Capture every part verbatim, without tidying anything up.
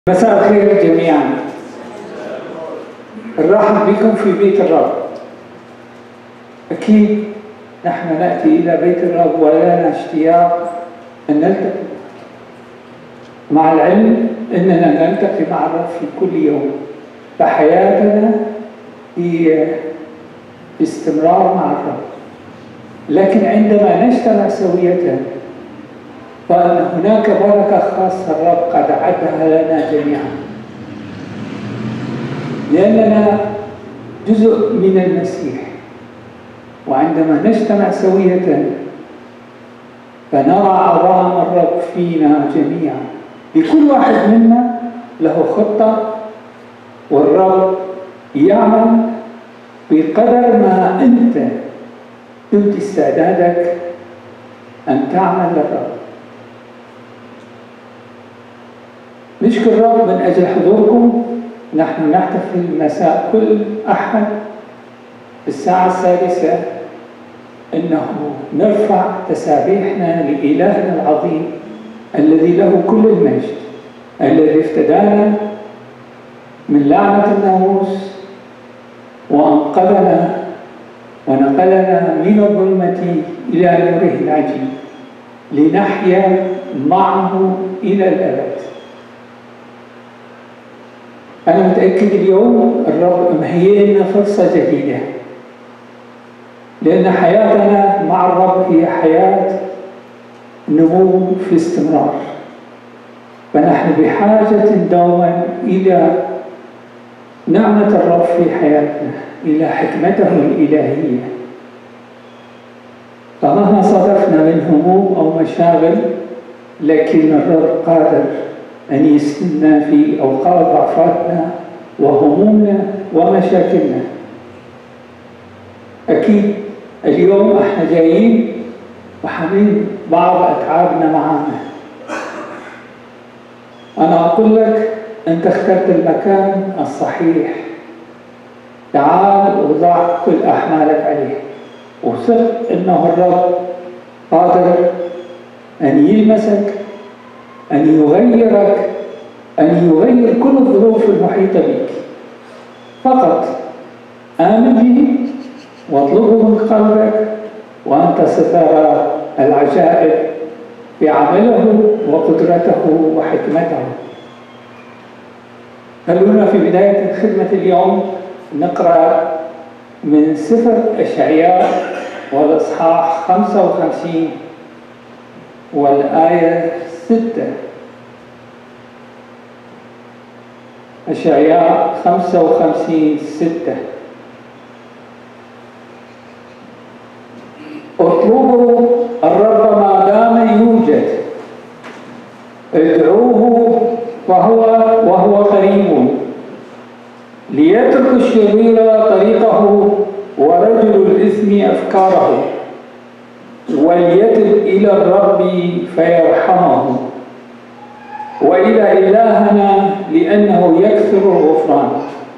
مساء الخير جميعا. نرحب بكم في بيت الرب. أكيد نحن نأتي إلى بيت الرب ولنا اشتياق أن نلتقي، مع العلم أننا نلتقي مع الرب في كل يوم، فحياتنا هي استمرار مع الرب. لكن عندما نجتمع سوية فإن هناك بركة خاصة الرب قد أعدها لنا جميعا، لأننا جزء من المسيح. وعندما نجتمع سوية فنرى عظام الرب فينا جميعا. لكل واحد منا له خطة، والرب يعمل بقدر ما أنت تبدي استعدادك أن تعمل للرب. نشكر الرب من أجل حضوركم. نحن نحتفل مساء كل أحد الساعة السادسة إنه نرفع تسابيحنا لإلهنا العظيم الذي له كل المجد، الذي افتدانا من لعنة الناموس وأنقذنا ونقلنا من الظلمة إلى نوره العجيب لنحيا معه إلى الأبد. أنا متأكد اليوم الرب مهيئ لنا فرصة جديدة، لأن حياتنا مع الرب هي حياة نمو في استمرار، فنحن بحاجة دوما إلى نعمة الرب في حياتنا، إلى حكمته الإلهية. فمهما صادفنا من هموم أو مشاغل، لكن الرب قادر أن يسندنا في أوقات ضعفاتنا وهمومنا ومشاكلنا. أكيد اليوم احنا جايين وحاملين بعض أتعابنا معانا. أنا أقول لك أنت اخترت المكان الصحيح. تعال وضع كل أحمالك عليه، وثق أنه الرب قادر أن يلمسك، أن يغيرك، أن يغير كل الظروف المحيطة بك. فقط آمن به واطلبه من قلبك، وأنت سترى العجائب بعمله وقدرته وحكمته. خلونا في بداية خدمة اليوم نقرأ من سفر أشعياء والإصحاح خمسة وخمسين والآية ستة. أشعياء خمسة وخمسين ستة. اطلبوا الرب ما دام يوجد، ادعوه وهو وهو قريب. ليترك الشرير طريقه ورجل الإثم أفكاره، وليتب إلى الرب فيرحمه، وإلى إلهنا لأنه يكثر الغفران.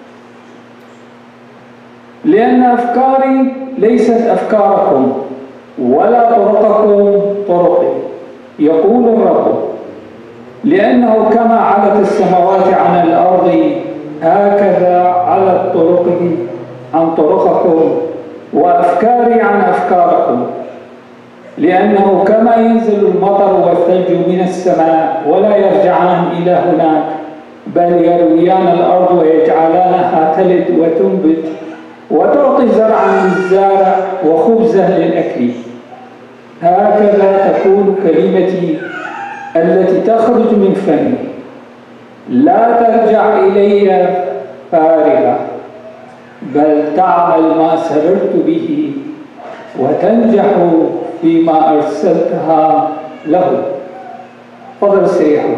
لأن أفكاري ليست أفكاركم ولا طرقكم طرقي، يقول الرب. لأنه كما علت السماوات عن الأرض هكذا علت طرقي عن طرقكم وأفكاري عن أفكاركم. لأنه كما ينزل المطر والثلج من السماء ولا يرجعان إلى هناك، بل يرويان الأرض ويجعلانها تلد وتنبت وتعطي زرعا للزارع وخبزا للأكل، هكذا تكون كلمتي التي تخرج من فمي، لا ترجع إلي فارغة، بل تعمل ما سررت به وتنجح فيما أرسلتها له. فضل استريحوا.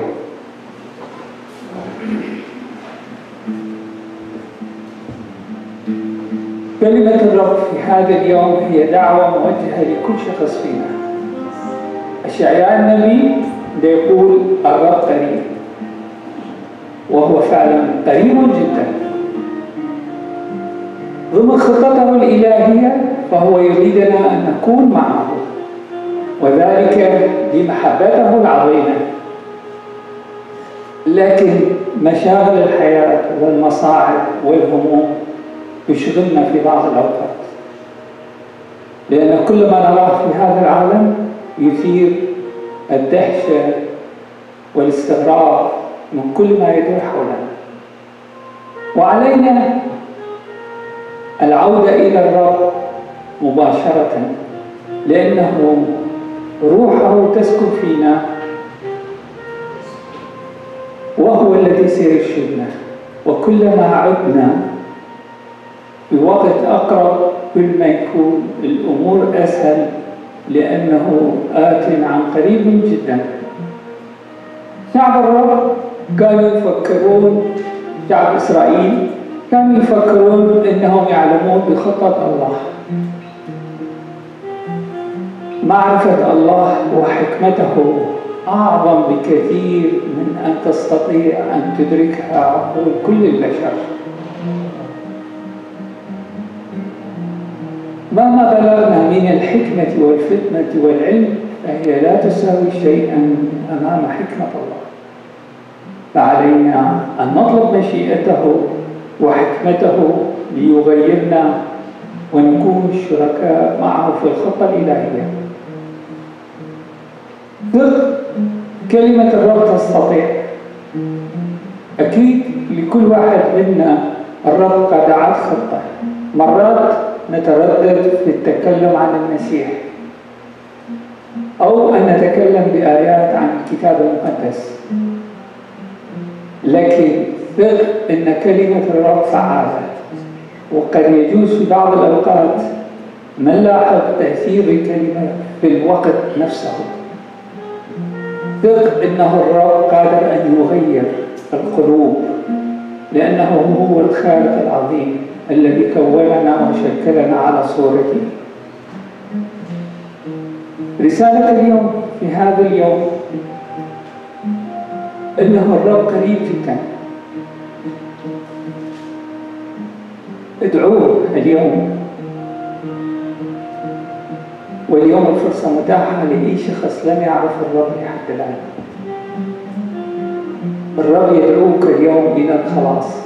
كلمة الرب في هذا اليوم هي دعوة موجهة لكل شخص فينا. أشعياء النبي يقول الرب قريب، وهو فعلا قريب جدا. ضمن خطته الإلهية فهو يريدنا أن نكون معه، وذلك لمحبته العظيمة. لكن مشاغل الحياة والمصاعب والهموم تشغلنا في بعض الأوقات، لأن كل ما نراه في هذا العالم يثير الدهشة والاستغراب من كل ما يدور حولنا، وعلينا العودة إلى الرب مباشرة، لأنه روحه تسكن فينا وهو الذي سيرشدنا. وكلما عدنا في وقت أقرب كل ما يكون الأمور أسهل، لأنه آت عن قريب جدا. شعب الرب كانوا يفكرون، شعب إسرائيل كانوا يفكرون أنهم يعلمون بخطة الله. معرفة الله وحكمته أعظم بكثير من أن تستطيع أن تدركها عقول كل البشر. مهما بلغنا من الحكمة والفتنة والعلم فهي لا تساوي شيئا أمام حكمة الله، فعلينا أن نطلب مشيئته وحكمته ليغيرنا ونكون شركاء معه في الخطة الإلهية. ثق كلمة الرب تستطيع. أكيد لكل واحد منا الرب قد أعد خطة. مرات نتردد في التكلم عن المسيح أو أن نتكلم بآيات عن الكتاب المقدس، لكن ثق أن كلمة الرب فعالة، وقد يجوز في بعض الأوقات ما نلاحظ تأثير الكلمة في الوقت نفسه. ثق أنه الرب قادر أن يغير القلوب، لأنه هو الخالق العظيم الذي كوننا وشكلنا على صورته. رسالة اليوم في هذا اليوم أنه الرب قريب جدا. ادعوه اليوم، واليوم الفرصة متاحة لأي شخص لم يعرف الرب لحد الآن. الرب يدعوك اليوم إلى الخلاص.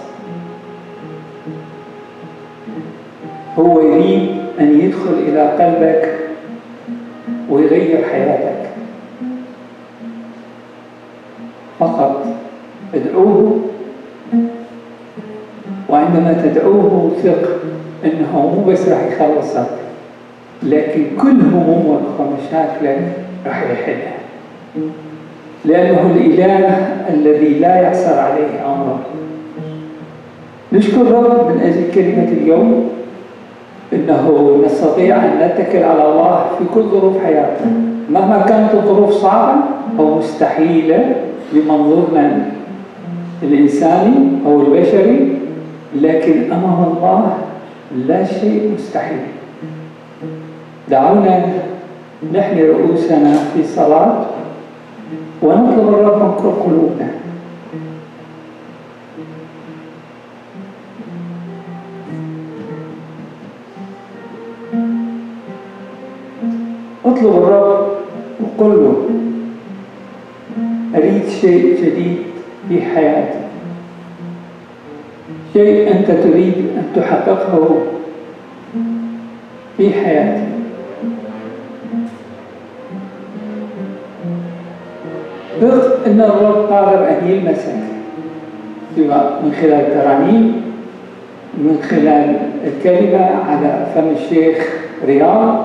هو يريد أن يدخل إلى قلبك ويغير حياتك. فقط ادعوه، وعندما تدعوه ثق أنه مو بس راح يخلصك، لكن كل همومك ومشاكلك راح يحلها، لأنه الإله الذي لا يعسر عليه أمره. نشكر الرب من أجل كلمة اليوم، إنه نستطيع أن نتكل على الله في كل ظروف حياتنا، مهما كانت الظروف صعبة أو مستحيلة بمنظورنا الإنساني أو البشري، لكن أمام الله لا شيء مستحيل. دعونا نحني رؤوسنا في صلاة ونطلب الرب من كل قلوبنا. اطلب الرب وقل له أريد شيء جديد في حياتي، شيء أنت تريد أن تحققه في حياتي. ثق أن الرب قادر أن يلمسك، سواء من خلال ترانيم، من خلال الكلمة على فم الشيخ رياض.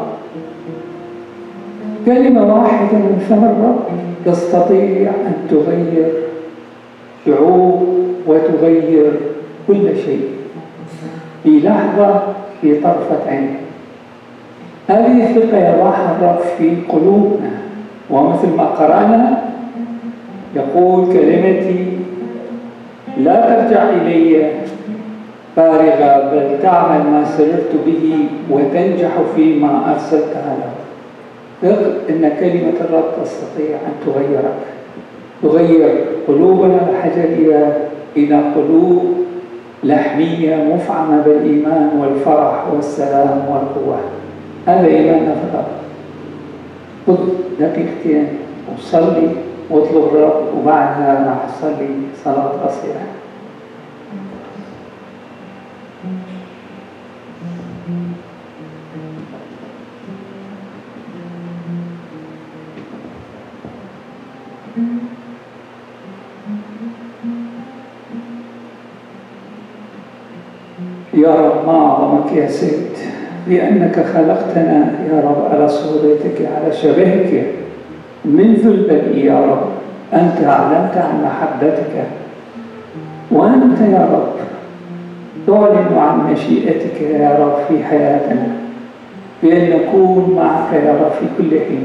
كلمة واحدة من فم الرب تستطيع أن تغير شعوب وتغير كل شيء في لحظة، في طرفة عين. هذه الثقة يضعها الرب في قلوبنا، ومثل ما قرأنا يقول كلمتي لا ترجع إلي فارغة، بل تعمل ما سررت به وتنجح فيما أرسلتها له. ثق أن كلمة الرب تستطيع أن تغيرك، تغير قلوبنا الحجرية إلى قلوب لحمية مفعمة بالإيمان والفرح والسلام والقوة. هذا إيماننا فقط. خذ دقيقتين وصلي واطلب الرب، وبعدها راح أصلي صلاة قصيرة. يا رب ما أعظمك يا سيد، لأنك خلقتنا يا رب على صورتك على شبهك منذ البدء يا رب. أنت أعلنت عن محبتك، وأنت يا رب تعلن عن مشيئتك يا رب في حياتنا، بأن نكون معك يا رب في كل حين.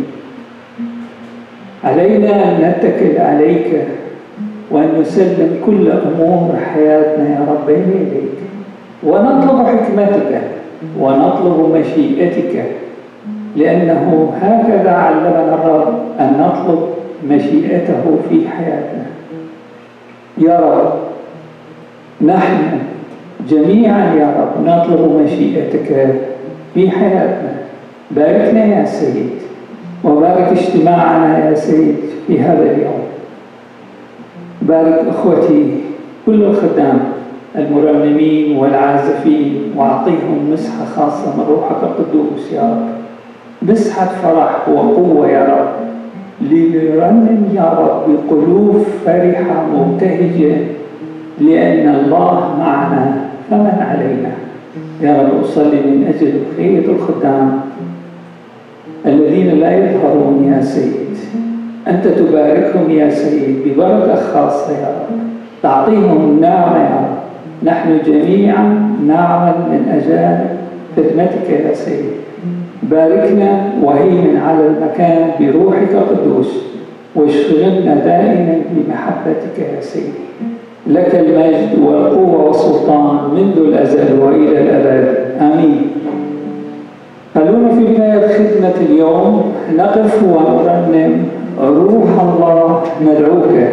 علينا أن نتكل عليك وأن نسلم كل أمور حياتنا يا رب بين يديك، ونطلب حكمتك ونطلب مشيئتك، لأنه هكذا علمنا الرب أن نطلب مشيئته في حياتنا. يا رب نحن جميعا يا رب نطلب مشيئتك في حياتنا. باركنا يا سيد، وبارك اجتماعنا يا سيد في هذا اليوم. بارك أخوتي كل الخدام المرنمين والعازفين، وأعطيهم مسحة خاصة من روحك القدوس يا رب، مسحة فرح وقوة يا رب، لنرنم يا رب بقلوب فرحة مبتهجة، لأن الله معنا فمن علينا. يا رب أصلي من أجل بقية الخدام الذين لا يظهرون يا سيد، أنت تباركهم يا سيد ببركة خاصة يا رب، تعطيهم النعمة يا رب. نحن جميعا نعمل من أجل خدمتك يا سيد. باركنا وهيمن على المكان بروحك القدوس، واشغلنا دائما بمحبتك يا سيدي. لك المجد والقوة والسلطان منذ الأزل وإلى الأبد، آمين. خلونا في بداية خدمة اليوم نقف ونرنم روح الله ندعوك.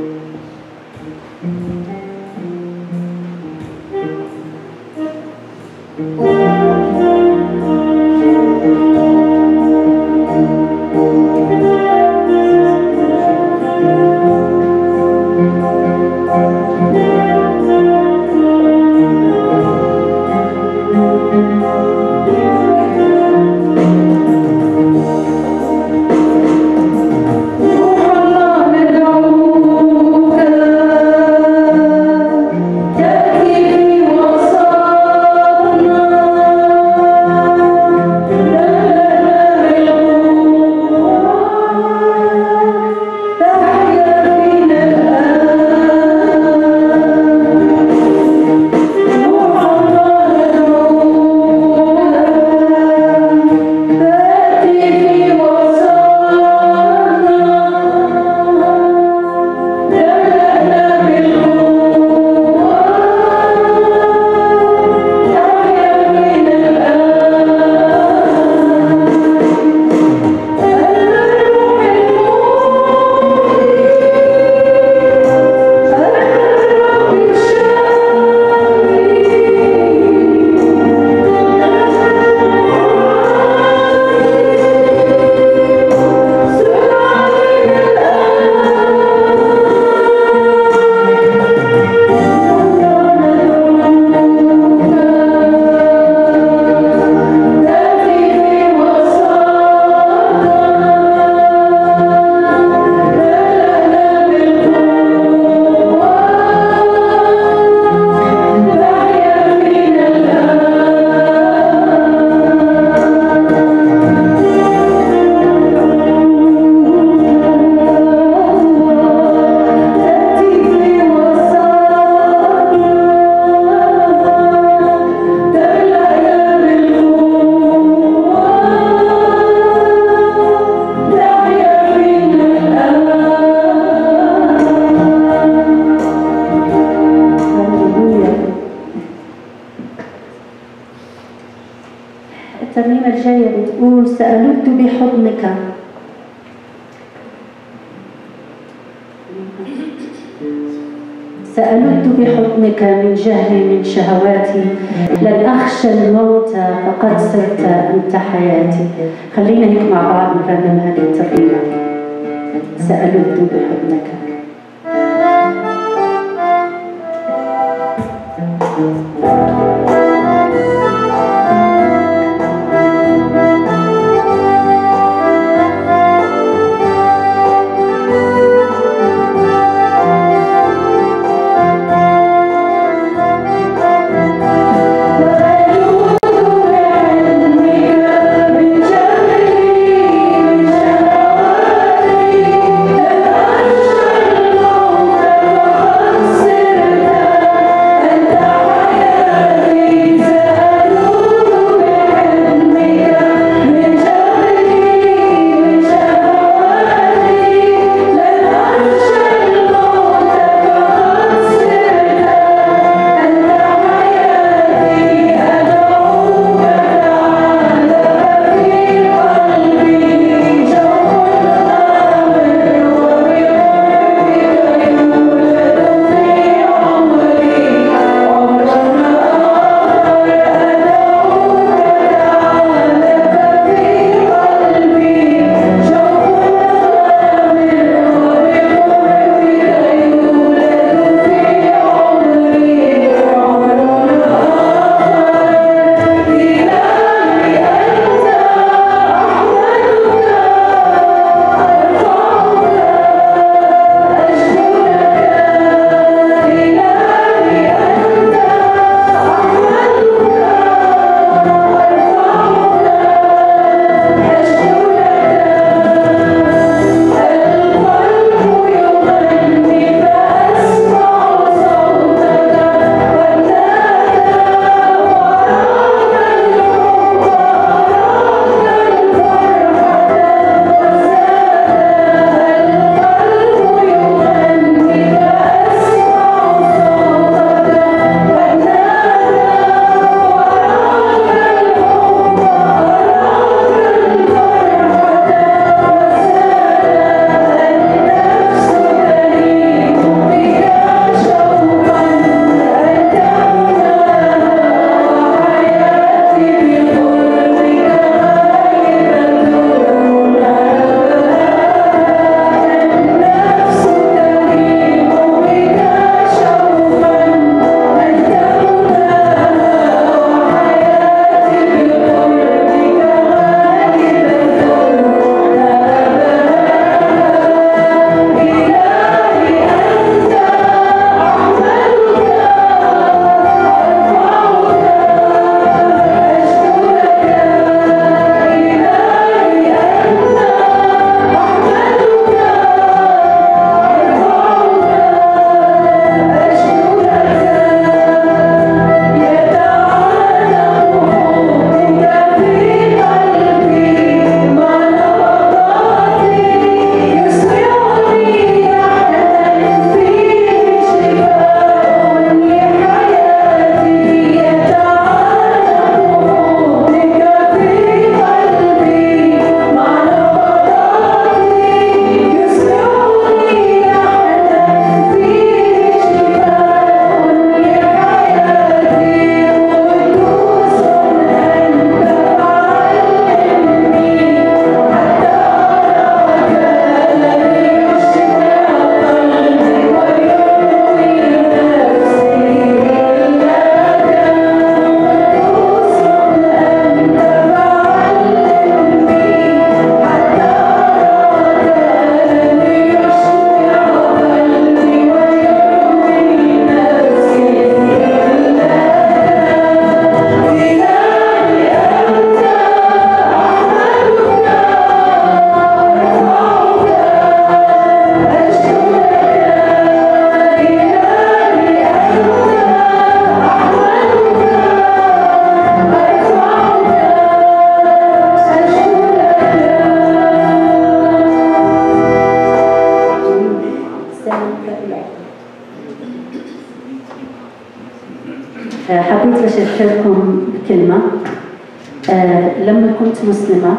سألت بحضنك سألت بحضنك من جهلي من شهواتي، لن أخشى الموت فقد صرت أنت حياتي. خلينا هيك مع بعض نرنم هذه الترنيمة. سألذ بحضنك. حبيت أشارككم بكلمة. آه لما كنت مسلمة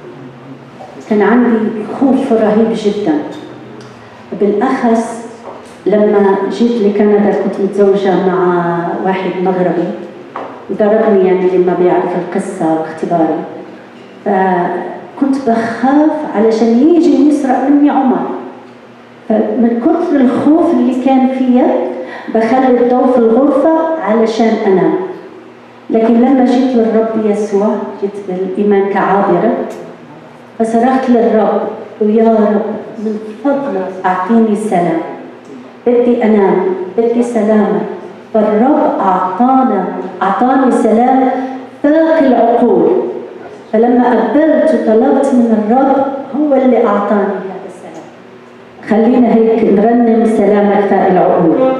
كان عندي خوف رهيب جدا، بالأخص لما جيت لكندا كنت متزوجة مع واحد مغربي ضربني، يعني لما بيعرف القصة واختباري، فكنت بخاف علشان يجي يسرق مني عمر. فمن كتر الخوف اللي كان فيا بخلي الضوء في الغرفة علشان أنام. لكن لما جيت للرب يسوع جيت بالإيمان كعابرة، فصرخت للرب ويا رب من فضلك أعطيني سلام، بدي أنام، بدي سلامة. فالرب أعطانا أعطاني سلام فاق العقول. فلما قبلت وطلبت من الرب هو اللي أعطاني هذا السلام. خلينا هيك نرنم سلامك فاق العقول.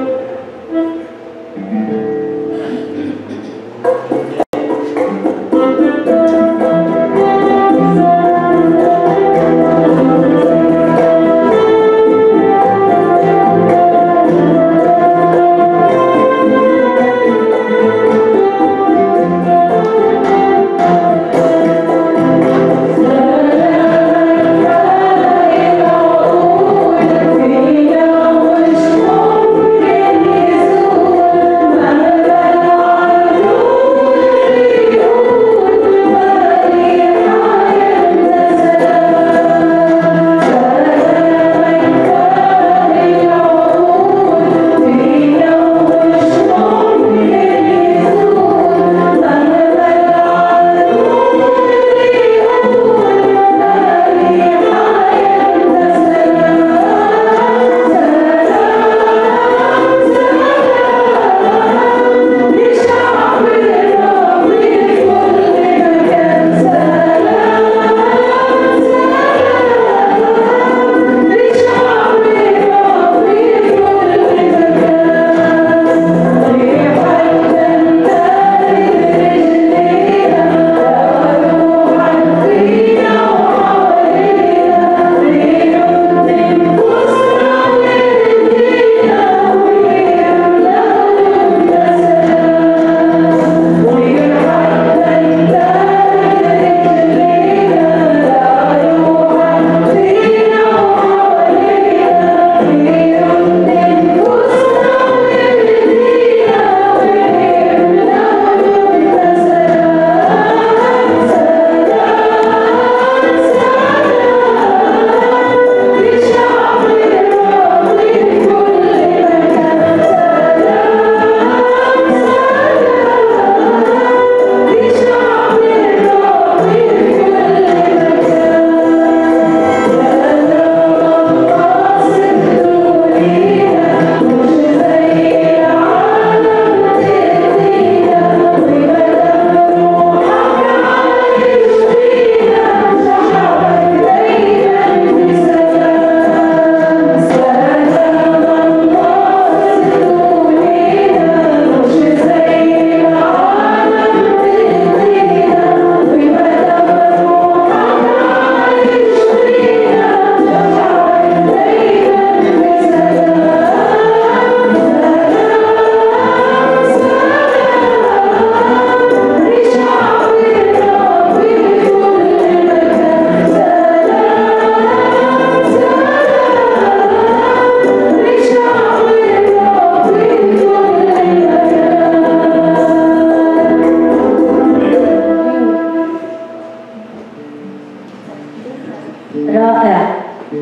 رائع.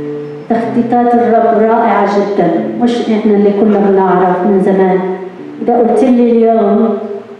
تخطيطات الرب رائعة جدا، مش احنا اللي كنا بنعرف من زمان. إذا قلت لي اليوم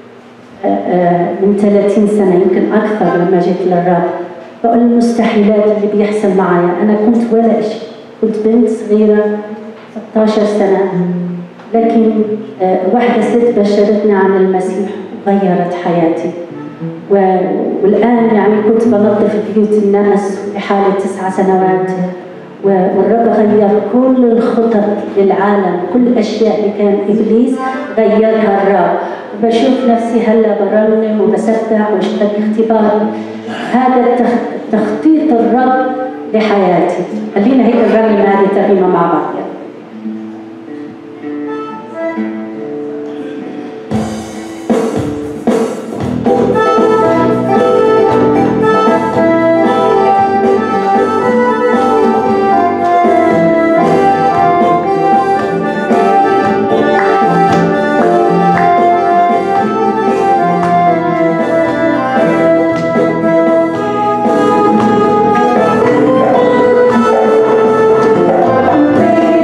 من ثلاثين سنة يمكن أكثر لما جيت للرب، بقول المستحيلات اللي بيحصل معايا. أنا كنت ولا شيء، كنت بنت صغيرة ستة عشر سنة، لكن واحدة ست بشرتني عن المسيح وغيرت حياتي. والآن يعني كنت بنظف بيوت الناس لحالة تسع سنوات، والرب غير كل الخطط للعالم، كل الأشياء اللي كان إبليس غيرها الرب. وبشوف نفسي هلا برنم وبسبح واشتغل اختبار. هذا تخطيط الرب لحياتي. خلينا هيك نرنم هذه الترنيمة مع بعض. Thank you.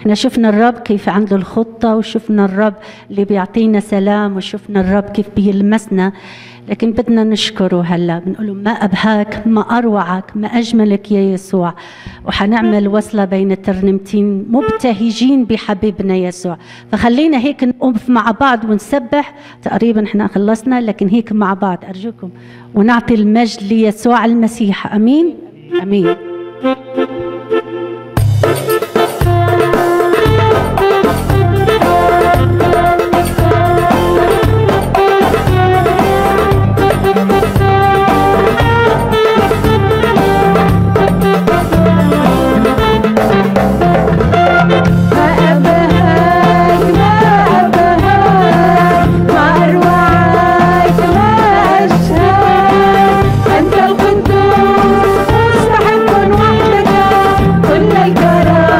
احنا شفنا الرب كيف عنده الخطة، وشفنا الرب اللي بيعطينا سلام، وشفنا الرب كيف بيلمسنا، لكن بدنا نشكره هلا، بنقوله ما أبهاك، ما أروعك، ما أجملك يا يسوع. وحنعمل وصلة بين الترنيمتين مبتهجين بحبيبنا يسوع. فخلينا هيك نقف مع بعض ونسبح، تقريبا احنا خلصنا، لكن هيك مع بعض أرجوكم، ونعطي المجد ليسوع المسيح. أمين أمين. أنت القدوس مستحق وحدك كل الكرامة.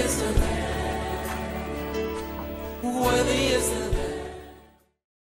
When